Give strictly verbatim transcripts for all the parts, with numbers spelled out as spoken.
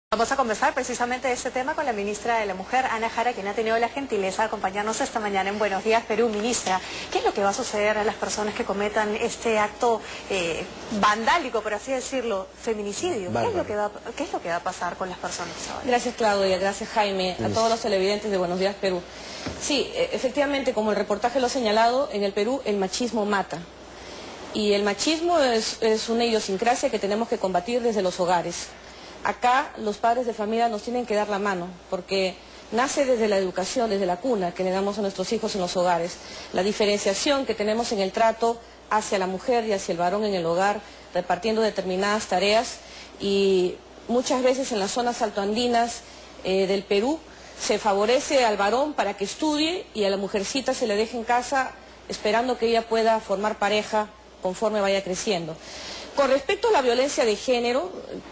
Vamos a conversar precisamente de este tema con la ministra de la Mujer, Ana Jara, quien ha tenido la gentileza de acompañarnos esta mañana en Buenos Días Perú. Ministra, ¿qué es lo que va a suceder a las personas que cometan este acto eh, vandálico, por así decirlo, feminicidio? ¿Qué es, lo que va, ¿Qué es lo que va a pasar con las personas ahora? Gracias, Claudia, gracias, Jaime, a todos los televidentes de Buenos Días Perú. Sí, efectivamente, como el reportaje lo ha señalado, en el Perú el machismo mata. Y el machismo es, es una idiosincrasia que tenemos que combatir desde los hogares. Acá los padres de familia nos tienen que dar la mano, porque nace desde la educación, desde la cuna que le damos a nuestros hijos en los hogares. La diferenciación que tenemos en el trato hacia la mujer y hacia el varón en el hogar, repartiendo determinadas tareas, y muchas veces en las zonas altoandinas eh, del Perú se favorece al varón para que estudie y a la mujercita se le deje en casa esperando que ella pueda formar pareja conforme vaya creciendo. Con respecto a la violencia de género,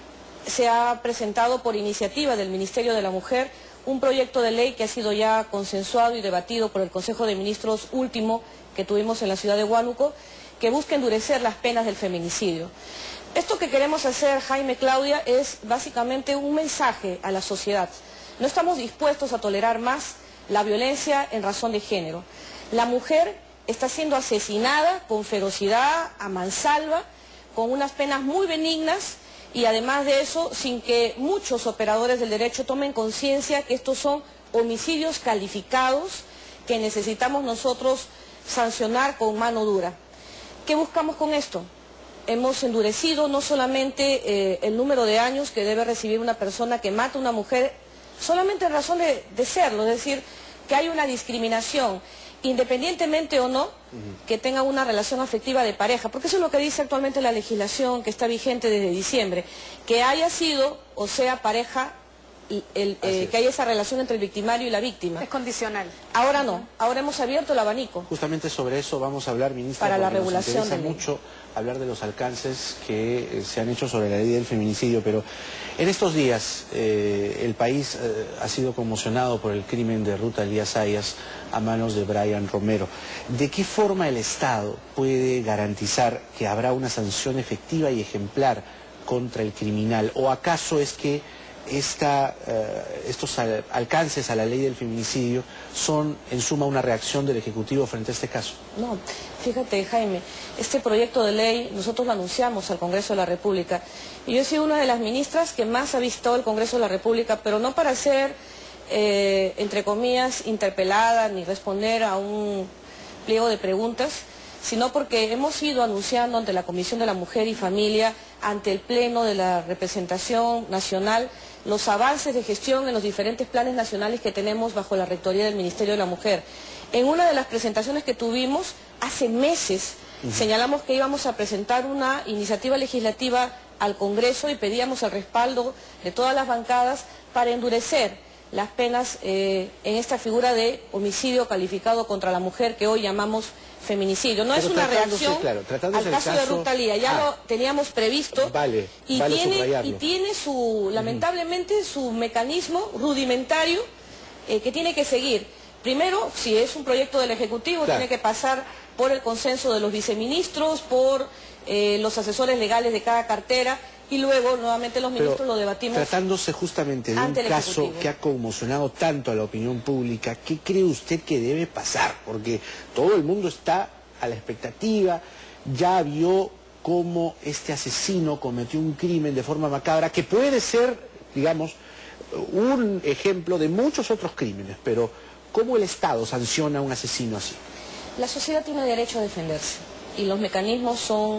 se ha presentado por iniciativa del Ministerio de la Mujer un proyecto de ley que ha sido ya consensuado y debatido por el Consejo de Ministros último que tuvimos en la ciudad de Huánuco, que busca endurecer las penas del feminicidio. Esto que queremos hacer, Jaime, Claudia, es básicamente un mensaje a la sociedad. No estamos dispuestos a tolerar más la violencia en razón de género. La mujer está siendo asesinada con ferocidad, a mansalva, con unas penas muy benignas, y además de eso, sin que muchos operadores del derecho tomen conciencia que estos son homicidios calificados que necesitamos nosotros sancionar con mano dura. ¿Qué buscamos con esto? Hemos endurecido no solamente eh, el número de años que debe recibir una persona que mata a una mujer solamente en razón de, de serlo, es decir, que hay una discriminación, independientemente o no, que tenga una relación afectiva de pareja, porque eso es lo que dice actualmente la legislación que está vigente desde diciembre, que haya sido o sea pareja, el, eh, que haya esa relación entre el victimario y la víctima. Es condicional. Ahora no, ahora hemos abierto el abanico. Justamente sobre eso vamos a hablar, ministra, para la regulación nos interesa mucho hablar de los alcances que eh, se han hecho sobre la ley del feminicidio, pero en estos días eh, el país eh, ha sido conmocionado por el crimen de Ruth Elías Zayas a manos de Brian Romero. ¿De qué forma el Estado puede garantizar que habrá una sanción efectiva y ejemplar contra el criminal? ¿O acaso es que Esta, uh, estos al, alcances a la ley del feminicidio son en suma una reacción del Ejecutivo frente a este caso? No, fíjate, Jaime, este proyecto de ley nosotros lo anunciamos al Congreso de la República y yo he sido una de las ministras que más ha visitado el Congreso de la República, pero no para ser, eh, entre comillas, interpelada ni responder a un pliego de preguntas, sino porque hemos ido anunciando ante la Comisión de la Mujer y Familia, ante el Pleno de la Representación Nacional, los avances de gestión en los diferentes planes nacionales que tenemos bajo la rectoría del Ministerio de la Mujer. En una de las presentaciones que tuvimos hace meses, uh-huh. señalamos que íbamos a presentar una iniciativa legislativa al Congreso y pedíamos el respaldo de todas las bancadas para endurecer las penas eh, en esta figura de homicidio calificado contra la mujer que hoy llamamos feminicidio. No Pero es una reacción claro, al caso, caso de Ruth Elías, ya ah, lo teníamos previsto vale, y, vale tiene, y tiene su, lamentablemente, su mecanismo rudimentario eh, que tiene que seguir. Primero, si es un proyecto del Ejecutivo, claro. tiene que pasar por el consenso de los viceministros, por eh, los asesores legales de cada cartera, y luego nuevamente los ministros Pero, lo debatimos. Tratándose justamente de un caso que ha conmocionado tanto a la opinión pública, ¿qué cree usted que debe pasar? Porque todo el mundo está a la expectativa, ya vio cómo este asesino cometió un crimen de forma macabra, que puede ser, digamos, un ejemplo de muchos otros crímenes, pero ¿cómo el Estado sanciona a un asesino así? La sociedad tiene derecho a defenderse y los mecanismos son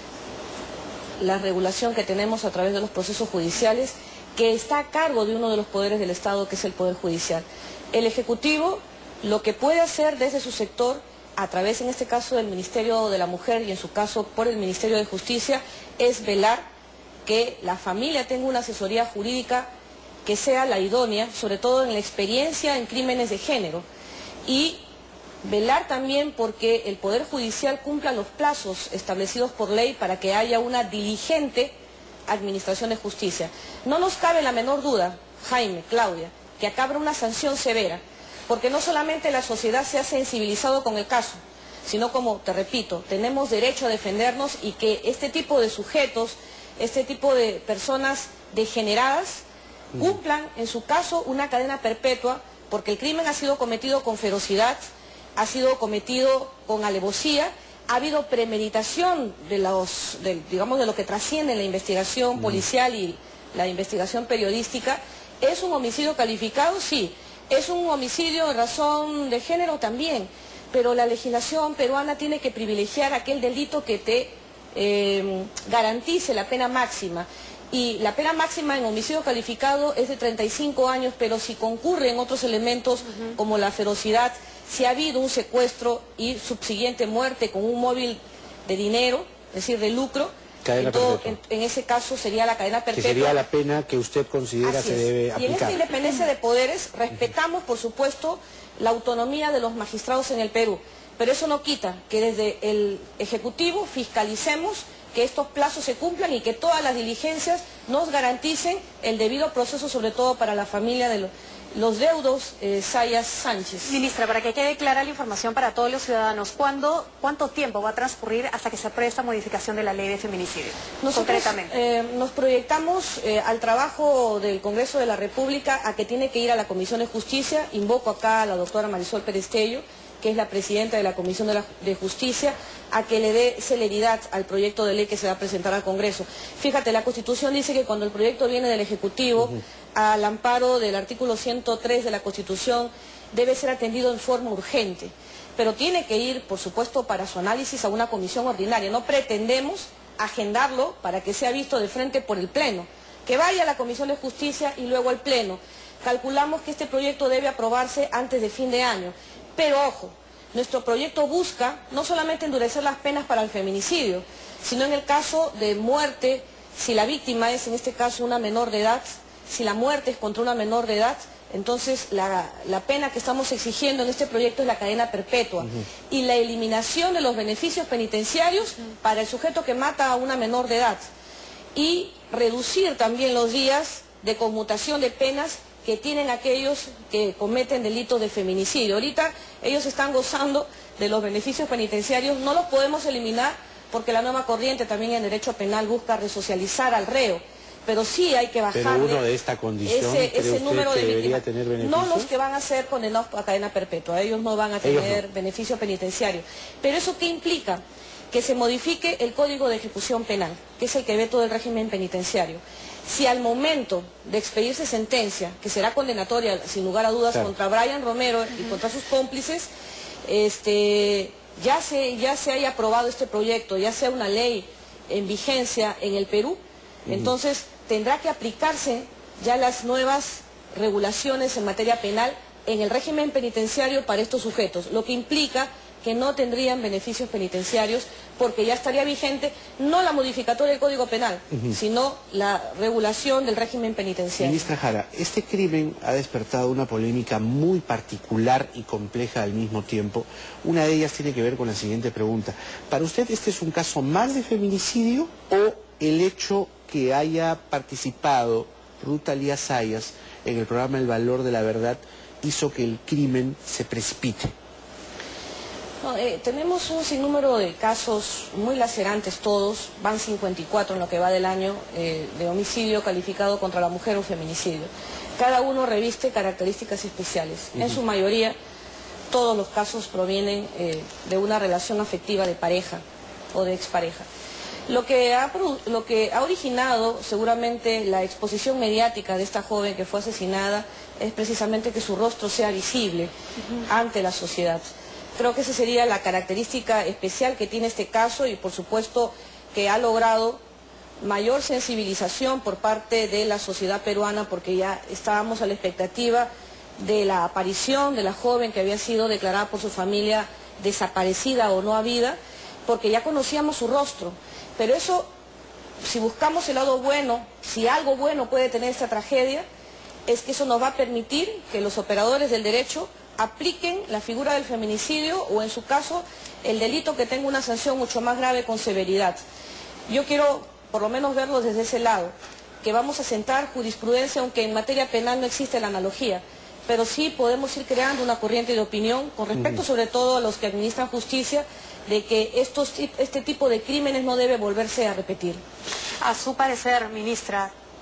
la regulación que tenemos a través de los procesos judiciales, que está a cargo de uno de los poderes del Estado, que es el Poder Judicial. El Ejecutivo lo que puede hacer desde su sector, a través en este caso del Ministerio de la Mujer y en su caso por el Ministerio de Justicia, es velar que la familia tenga una asesoría jurídica que sea la idónea, sobre todo en la experiencia en crímenes de género, y velar también porque el Poder Judicial cumpla los plazos establecidos por ley para que haya una diligente administración de justicia. No nos cabe la menor duda, Jaime, Claudia, que acá habrá una sanción severa, porque no solamente la sociedad se ha sensibilizado con el caso, sino, como te repito, tenemos derecho a defendernos y que este tipo de sujetos, este tipo de personas degeneradas, cumplan en su caso una cadena perpetua, porque el crimen ha sido cometido con ferocidad, ha sido cometido con alevosía, ha habido premeditación de los, de, digamos, de lo que trasciende la investigación policial y la investigación periodística. ¿Es un homicidio calificado? Sí. ¿Es un homicidio en razón de género? También. Pero la legislación peruana tiene que privilegiar aquel delito que te eh, garantice la pena máxima. Y la pena máxima en homicidio calificado es de treinta y cinco años, pero si concurren otros elementos uh-huh. como la ferocidad, si ha habido un secuestro y subsiguiente muerte con un móvil de dinero, es decir, de lucro, cadena en, todo, perpetua. En, en ese caso sería la cadena perpetua. Que sería la pena que usted considera Así se es. debe y aplicar. en esta independencia de poderes respetamos, por supuesto, la autonomía de los magistrados en el Perú. Pero eso no quita que desde el Ejecutivo fiscalicemos que estos plazos se cumplan y que todas las diligencias nos garanticen el debido proceso, sobre todo para la familia de los, los deudos eh, Zayas Sánchez. Ministra, para que quede clara la información para todos los ciudadanos, ¿cuándo, ¿cuánto tiempo va a transcurrir hasta que se apruebe esta modificación de la ley de feminicidio? Nosotros, concretamente. Eh, nos proyectamos eh, al trabajo del Congreso de la República, a que tiene que ir a la Comisión de Justicia. Invoco acá a la doctora Marisol Perestello, que es la presidenta de la Comisión de, la, de Justicia, a que le dé celeridad al proyecto de ley que se va a presentar al Congreso. Fíjate, la Constitución dice que cuando el proyecto viene del Ejecutivo, uh-huh. al amparo del artículo ciento tres de la Constitución, debe ser atendido en forma urgente. Pero tiene que ir, por supuesto, para su análisis a una comisión ordinaria. No pretendemos agendarlo para que sea visto de frente por el Pleno. Que vaya a la Comisión de Justicia y luego al Pleno. Calculamos que este proyecto debe aprobarse antes de fin de año. Pero ojo, nuestro proyecto busca no solamente endurecer las penas para el feminicidio, sino en el caso de muerte, si la víctima es en este caso una menor de edad, si la muerte es contra una menor de edad, entonces la, la pena que estamos exigiendo en este proyecto es la cadena perpetua. Uh-huh. Y la eliminación de los beneficios penitenciarios uh-huh. para el sujeto que mata a una menor de edad. Y reducir también los días de conmutación de penas que tienen aquellos que cometen delitos de feminicidio. Ahorita ellos están gozando de los beneficios penitenciarios, no los podemos eliminar porque la nueva corriente también en derecho penal busca resocializar al reo, pero sí hay que bajarle. Pero uno de esta condición, ese, ese número de víctimas. Tener beneficios? No los que van a ser condenados a cadena perpetua, ellos no van a tener no. beneficio penitenciario. Pero ¿eso qué implica? Que se modifique el Código de Ejecución Penal, que es el que ve todo el régimen penitenciario. Si al momento de expedirse sentencia, que será condenatoria sin lugar a dudas claro. contra Brian Romero uh-huh. y contra sus cómplices, este, ya, se, ya se haya aprobado este proyecto, ya sea una ley en vigencia en el Perú, uh-huh. entonces tendrá que aplicarse ya las nuevas regulaciones en materia penal en el régimen penitenciario para estos sujetos, lo que implica que no tendrían beneficios penitenciarios porque ya estaría vigente no la modificatoria del Código Penal, uh-huh. sino la regulación del régimen penitenciario. Ministra Jara, este crimen ha despertado una polémica muy particular y compleja al mismo tiempo. Una de ellas tiene que ver con la siguiente pregunta. ¿Para usted este es un caso más de feminicidio o el hecho que haya participado Ruth Alía Zayas en el programa El Valor de la Verdad hizo que el crimen se precipite? No, eh, tenemos un sinnúmero de casos muy lacerantes todos, van cincuenta y cuatro en lo que va del año eh, de homicidio calificado contra la mujer o feminicidio. Cada uno reviste características especiales. Uh-huh. En su mayoría, todos los casos provienen eh, de una relación afectiva de pareja o de expareja. Lo que, ha, lo que ha originado seguramente la exposición mediática de esta joven que fue asesinada es precisamente que su rostro sea visible uh-huh. ante la sociedad. Creo que esa sería la característica especial que tiene este caso y por supuesto que ha logrado mayor sensibilización por parte de la sociedad peruana porque ya estábamos a la expectativa de la aparición de la joven que había sido declarada por su familia desaparecida o no habida porque ya conocíamos su rostro. Pero eso, si buscamos el lado bueno, si algo bueno puede tener esta tragedia, es que eso nos va a permitir que los operadores del derecho apliquen la figura del feminicidio o en su caso el delito que tenga una sanción mucho más grave con severidad. Yo quiero por lo menos verlo desde ese lado, que vamos a sentar jurisprudencia aunque en materia penal no existe la analogía, pero sí podemos ir creando una corriente de opinión con respecto uh-huh. sobre todo a los que administran justicia de que estos, este tipo de crímenes no debe volverse a repetir. A su parecer, ministra,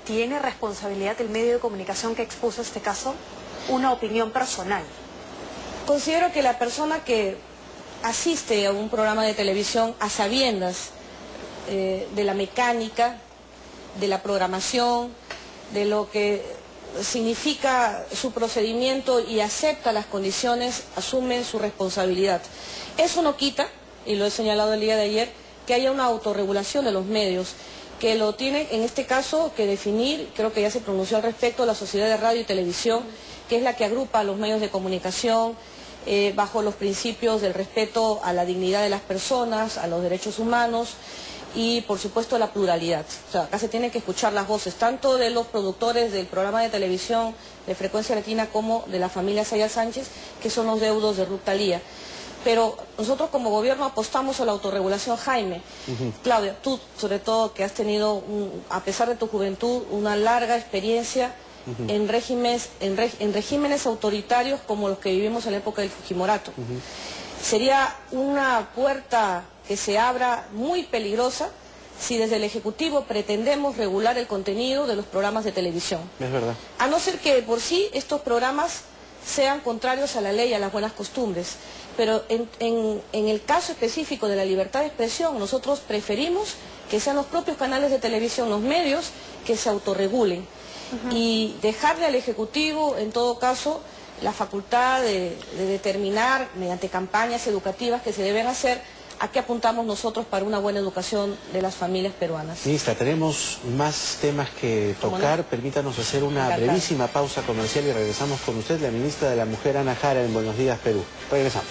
¿tiene responsabilidad el medio de comunicación que expuso este caso? Una opinión personal. Considero que la persona que asiste a un programa de televisión a sabiendas eh, de la mecánica, de la programación, de lo que significa su procedimiento y acepta las condiciones, asume su responsabilidad. Eso no quita, y lo he señalado el día de ayer, que haya una autorregulación de los medios, que lo tiene en este caso que definir, creo que ya se pronunció al respecto, la Sociedad de Radio y Televisión, que es la que agrupa a los medios de comunicación eh, bajo los principios del respeto a la dignidad de las personas, a los derechos humanos y por supuesto la pluralidad. O sea, acá se tienen que escuchar las voces, tanto de los productores del programa de televisión de Frecuencia Latina como de la familia Sayas Sánchez, que son los deudos de Ruth Thalía. Pero nosotros como gobierno apostamos a la autorregulación, Jaime. Uh-huh. Claudia, tú sobre todo que has tenido, un, a pesar de tu juventud, una larga experiencia uh-huh. en, regímenes, en, reg, en regímenes autoritarios como los que vivimos en la época del Fujimorato. Uh-huh. Sería una puerta que se abra muy peligrosa si desde el Ejecutivo pretendemos regular el contenido de los programas de televisión. Es verdad. A no ser que por sí estos programas sean contrarios a la ley y a las buenas costumbres. Pero en, en, en el caso específico de la libertad de expresión, nosotros preferimos que sean los propios canales de televisión, los medios, que se autorregulen. Uh-huh. Y dejarle al Ejecutivo, en todo caso, la facultad de, de determinar, mediante campañas educativas que se deben hacer, a qué apuntamos nosotros para una buena educación de las familias peruanas. Ministra, tenemos más temas que tocar. No? Permítanos hacer una Encantada. brevísima pausa comercial y regresamos con usted, la ministra de la Mujer, Ana Jara, en Buenos Días, Perú. Regresamos.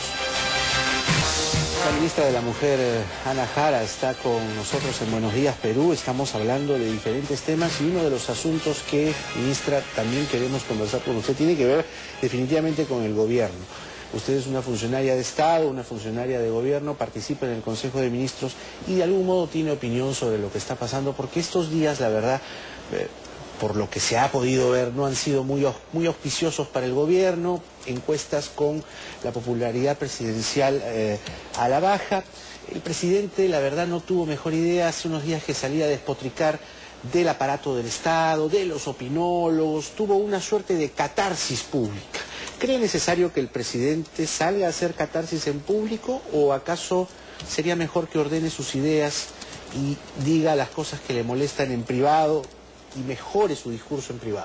La ministra de la Mujer, Ana Jara, está con nosotros en Buenos Días, Perú. Estamos hablando de diferentes temas y uno de los asuntos que, ministra, también queremos conversar con usted tiene que ver definitivamente con el gobierno. Usted es una funcionaria de Estado, una funcionaria de gobierno, participa en el Consejo de Ministros y de algún modo tiene opinión sobre lo que está pasando, porque estos días, la verdad, eh, por lo que se ha podido ver, no han sido muy, muy auspiciosos para el gobierno, encuestas con la popularidad presidencial eh, a la baja. El presidente, la verdad, no tuvo mejor idea hace unos días que salía a despotricar del aparato del Estado, de los opinólogos, tuvo una suerte de catarsis pública. ¿Cree necesario que el presidente salga a hacer catarsis en público o acaso sería mejor que ordene sus ideas y diga las cosas que le molestan en privado y mejore su discurso en privado?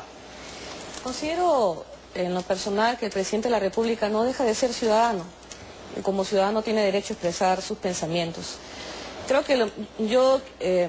Considero en lo personal que el presidente de la República no deja de ser ciudadano. Y como ciudadano tiene derecho a expresar sus pensamientos. Creo que lo, yo eh,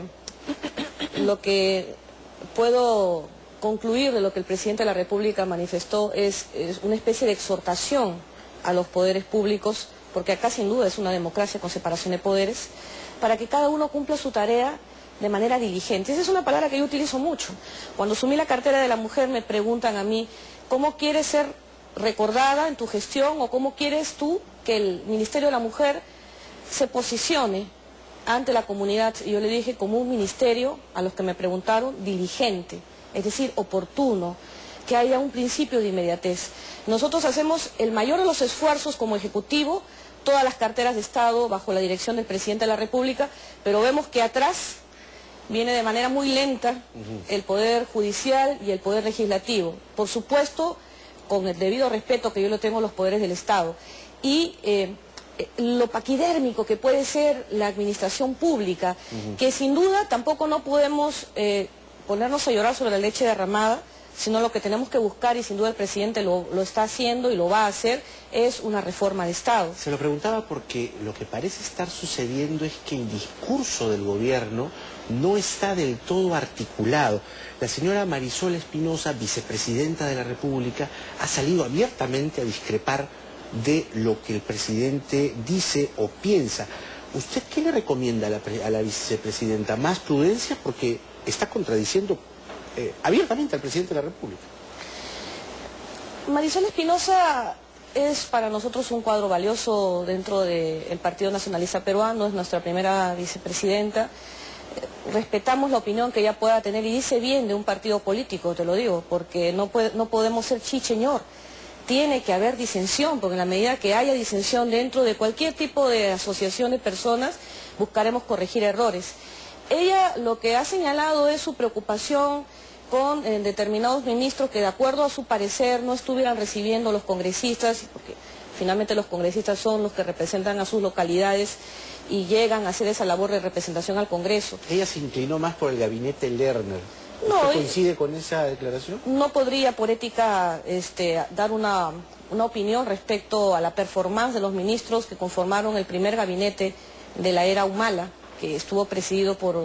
lo que puedo concluir de lo que el presidente de la República manifestó es, es una especie de exhortación a los poderes públicos, porque acá sin duda es una democracia con separación de poderes, para que cada uno cumpla su tarea de manera diligente. Esa es una palabra que yo utilizo mucho. Cuando asumí la cartera de la mujer me preguntan a mí, ¿cómo quieres ser recordada en tu gestión o cómo quieres tú que el Ministerio de la Mujer se posicione ante la comunidad? Y yo le dije, como un ministerio, a los que me preguntaron, diligente, es decir, oportuno, que haya un principio de inmediatez. Nosotros hacemos el mayor de los esfuerzos como Ejecutivo, todas las carteras de Estado bajo la dirección del Presidente de la República, pero vemos que atrás viene de manera muy lenta uh-huh. el Poder Judicial y el Poder Legislativo. Por supuesto, con el debido respeto que yo le tengo a los poderes del Estado. Y eh, lo paquidérmico que puede ser la administración pública, uh-huh. que sin duda tampoco no podemos eh, ponernos a llorar sobre la leche derramada, sino lo que tenemos que buscar, y sin duda el presidente lo, lo está haciendo y lo va a hacer, es una reforma de Estado. Se lo preguntaba porque lo que parece estar sucediendo es que el discurso del gobierno no está del todo articulado. La señora Marisol Espinosa, vicepresidenta de la República, ha salido abiertamente a discrepar de lo que el presidente dice o piensa. ¿Usted qué le recomienda a la, a la vicepresidenta? ¿Más prudencia? Porque está contradiciendo eh, abiertamente al presidente de la República. Marisol Espinosa es para nosotros un cuadro valioso dentro del Partido Nacionalista Peruano, es nuestra primera vicepresidenta. Respetamos la opinión que ella pueda tener y dice bien de un partido político, te lo digo, porque no, puede, no podemos ser chicheñor. Tiene que haber disensión, porque en la medida que haya disensión dentro de cualquier tipo de asociación de personas, buscaremos corregir errores. Ella lo que ha señalado es su preocupación con eh, determinados ministros que de acuerdo a su parecer no estuvieran recibiendo los congresistas, porque finalmente los congresistas son los que representan a sus localidades y llegan a hacer esa labor de representación al Congreso. Ella se inclinó más por el gabinete Lerner. No, ¿Usted coincide con esa declaración? No podría por ética este, dar una, una opinión respecto a la performance de los ministros que conformaron el primer gabinete de la era Humala, que estuvo presidido por,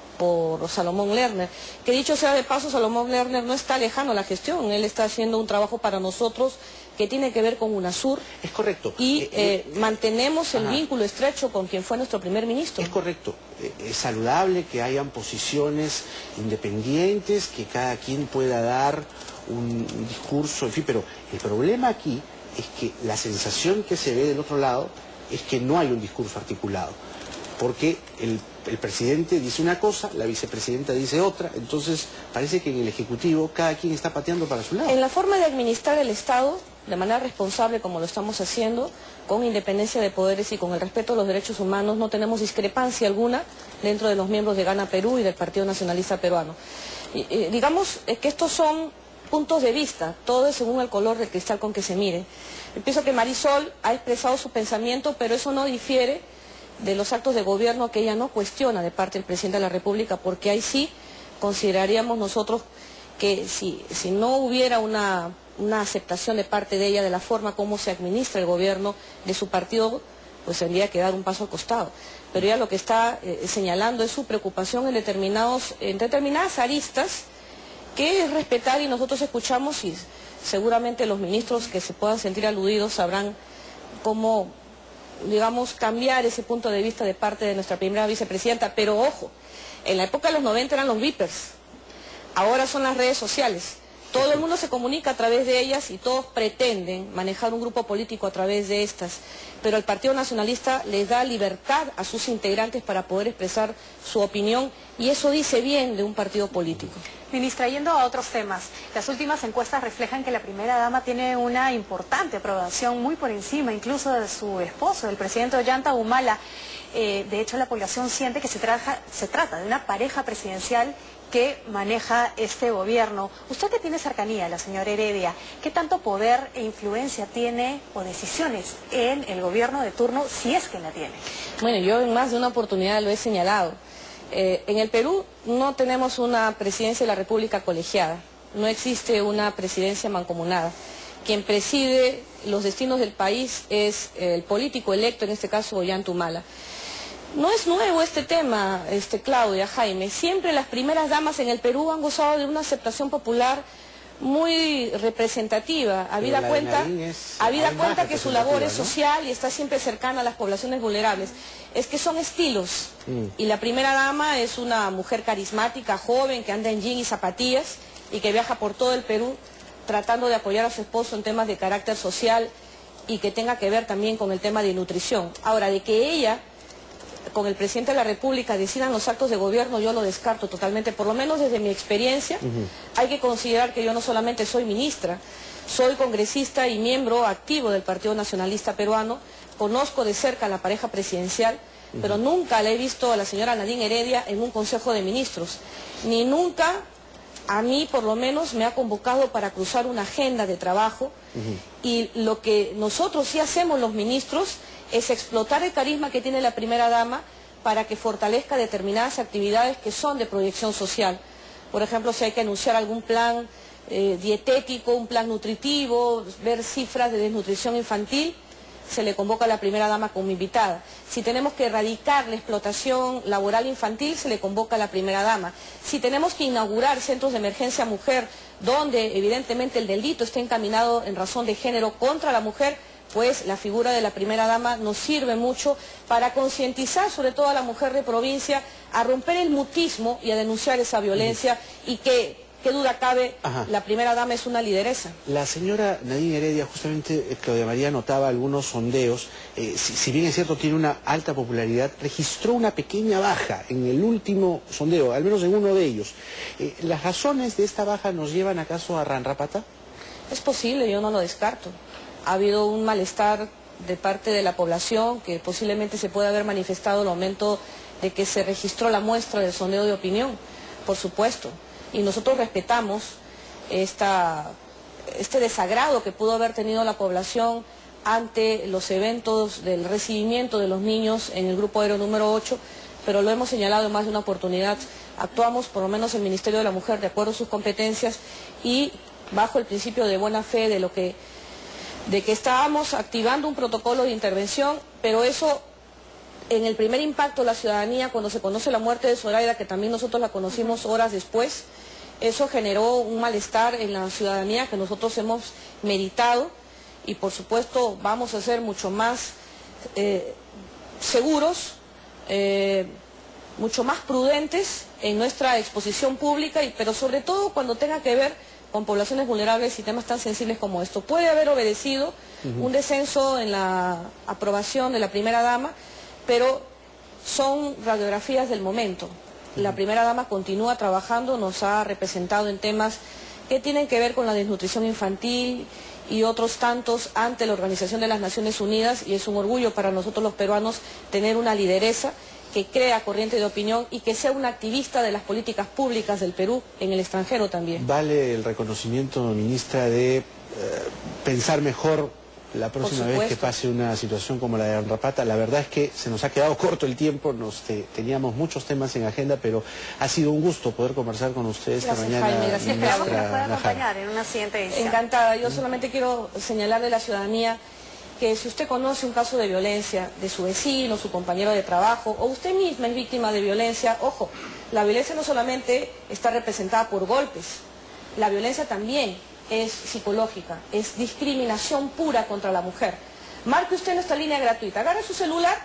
por Salomón Lerner. Que dicho sea de paso, Salomón Lerner no está lejano a la gestión, él está haciendo un trabajo para nosotros que tiene que ver con UNASUR. Es correcto. Y eh, eh, eh, mantenemos el ajá. vínculo estrecho con quien fue nuestro primer ministro. Es correcto. Eh, es saludable que hayan posiciones independientes, que cada quien pueda dar un, un discurso, en fin, pero el problema aquí es que la sensación que se ve del otro lado es que no hay un discurso articulado, porque el, el presidente dice una cosa, la vicepresidenta dice otra, entonces parece que en el Ejecutivo cada quien está pateando para su lado. En la forma de administrar el Estado, de manera responsable como lo estamos haciendo, con independencia de poderes y con el respeto a los derechos humanos, no tenemos discrepancia alguna dentro de los miembros de Gana Perú y del Partido Nacionalista Peruano. Y, eh, digamos eh, que estos son puntos de vista, todo es según el color del cristal con que se mire. Yo pienso que Marisol ha expresado su pensamiento, pero eso no difiere de los actos de gobierno que ella no cuestiona de parte del presidente de la República, porque ahí sí consideraríamos nosotros que si, si no hubiera una, una aceptación de parte de ella de la forma como se administra el gobierno de su partido, pues tendría que dar un paso al costado. Pero ella lo que está eh, señalando es su preocupación en, determinados, en determinadas aristas, que es respetar, y nosotros escuchamos, y seguramente los ministros que se puedan sentir aludidos sabrán cómo, digamos, cambiar ese punto de vista de parte de nuestra primera vicepresidenta. Pero ojo, en la época de los noventa eran los vipers, ahora son las redes sociales. Todo el mundo se comunica a través de ellas y todos pretenden manejar un grupo político a través de estas. Pero el Partido Nacionalista les da libertad a sus integrantes para poder expresar su opinión, y eso dice bien de un partido político. Ministra, yendo a otros temas, las últimas encuestas reflejan que la primera dama tiene una importante aprobación, muy por encima incluso de su esposo, el presidente Ollanta Humala. Eh, de hecho, la población siente que se, traja, se trata de una pareja presidencial que maneja este gobierno. Usted que tiene cercanía a la señora Heredia, ¿qué tanto poder e influencia tiene o decisiones en el gobierno de turno, si es que la tiene? Bueno, yo en más de una oportunidad lo he señalado. Eh, en el Perú no tenemos una presidencia de la República colegiada, no existe una presidencia mancomunada. Quien preside los destinos del país es el político electo, en este caso Ollanta Humala. No es nuevo este tema, este, Claudia, Jaime. Siempre las primeras damas en el Perú han gozado de una aceptación popular muy representativa, habida cuenta, es, habida cuenta que su labor es ¿no? social y está siempre cercana a las poblaciones vulnerables. Es que son estilos, mm. y la primera dama es una mujer carismática, joven, que anda en jean y zapatillas y que viaja por todo el Perú tratando de apoyar a su esposo en temas de carácter social y que tenga que ver también con el tema de nutrición. Ahora, de que ella con el presidente de la República decidan los actos de gobierno, yo lo descarto totalmente, por lo menos desde mi experiencia. Uh-huh. Hay que considerar que yo no solamente soy ministra, soy congresista y miembro activo del Partido Nacionalista Peruano, conozco de cerca a la pareja presidencial, uh-huh. pero nunca la he visto a la señora Nadine Heredia en un Consejo de Ministros, ni nunca a mí por lo menos me ha convocado para cruzar una agenda de trabajo, uh-huh. y lo que nosotros sí hacemos los ministros es explotar el carisma que tiene la primera dama para que fortalezca determinadas actividades que son de proyección social. Por ejemplo, si hay que anunciar algún plan eh, dietético, un plan nutritivo, ver cifras de desnutrición infantil, se le convoca a la primera dama como invitada. Si tenemos que erradicar la explotación laboral infantil, se le convoca a la primera dama. Si tenemos que inaugurar centros de emergencia mujer, donde evidentemente el delito está encaminado en razón de género contra la mujer, pues la figura de la primera dama nos sirve mucho para concientizar sobre todo a la mujer de provincia a romper el mutismo y a denunciar esa violencia, y que, qué duda cabe, Ajá. la primera dama es una lideresa. La señora Nadine Heredia, justamente Claudia María notaba algunos sondeos, eh, si, si bien es cierto tiene una alta popularidad, registró una pequeña baja en el último sondeo, al menos en uno de ellos. Eh, ¿Las razones de esta baja nos llevan acaso a Ranrapata? Es posible, yo no lo descarto. Ha habido un malestar de parte de la población que posiblemente se puede haber manifestado al momento de que se registró la muestra del sondeo de opinión, por supuesto. y nosotros respetamos esta, este desagrado que pudo haber tenido la población ante los eventos del recibimiento de los niños en el grupo aéreo número ocho, pero lo hemos señalado en más de una oportunidad. Actuamos, por lo menos el Ministerio de la Mujer, de acuerdo a sus competencias y bajo el principio de buena fe de lo que, de que estábamos activando un protocolo de intervención, pero eso, en el primer impacto de la ciudadanía, cuando se conoce la muerte de Zoraida, que también nosotros la conocimos horas después, eso generó un malestar en la ciudadanía que nosotros hemos meditado y por supuesto vamos a ser mucho más eh, seguros, eh, mucho más prudentes en nuestra exposición pública, y, pero sobre todo cuando tenga que ver con poblaciones vulnerables y temas tan sensibles como esto. Puede haber obedecido uh-huh. un descenso en la aprobación de la primera dama, pero son radiografías del momento. La primera dama continúa trabajando, nos ha representado en temas que tienen que ver con la desnutrición infantil y otros tantos ante la Organización de las Naciones Unidas, y es un orgullo para nosotros los peruanos tener una lideresa que crea corriente de opinión y que sea una activista de las políticas públicas del Perú en el extranjero también. Vale el reconocimiento, ministra, de eh, pensar mejor la próxima vez que pase una situación como la de Amrapata. La verdad es que se nos ha quedado corto el tiempo, nos te, teníamos muchos temas en agenda, pero ha sido un gusto poder conversar con usted esta gracias, mañana. Jaime, gracias, esperamos que nos pueda acompañar en una siguiente edición. Encantada. Yo solamente quiero señalarle a la ciudadanía que si usted conoce un caso de violencia de su vecino, su compañero de trabajo, o usted misma es víctima de violencia, ojo, la violencia no solamente está representada por golpes, la violencia también es psicológica, es discriminación pura contra la mujer. Marque usted nuestra línea gratuita, agarre su celular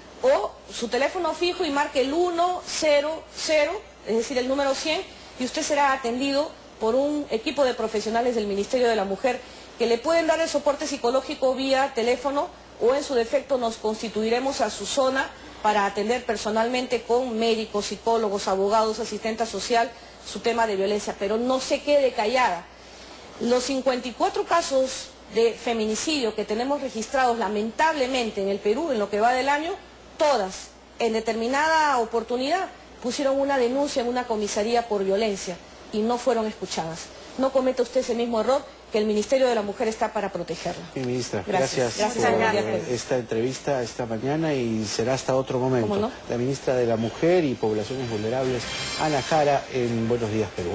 o su teléfono fijo y marque el uno cero cero, es decir, el número cien, y usted será atendido por un equipo de profesionales del Ministerio de la Mujer que le pueden dar el soporte psicológico vía teléfono, o en su defecto nos constituiremos a su zona para atender personalmente con médicos, psicólogos, abogados, asistenta social, su tema de violencia. Pero no se quede callada. Los cincuenta y cuatro casos de feminicidio que tenemos registrados lamentablemente en el Perú en lo que va del año, todas en determinada oportunidad pusieron una denuncia en una comisaría por violencia y no fueron escuchadas. No cometa usted ese mismo error, que el Ministerio de la Mujer está para protegerla. Sí, ministra, gracias, gracias, gracias por gracias. esta entrevista esta mañana, y será hasta otro momento. ¿Cómo no? La ministra de la Mujer y Poblaciones Vulnerables, Ana Jara, en Buenos Días, Perú.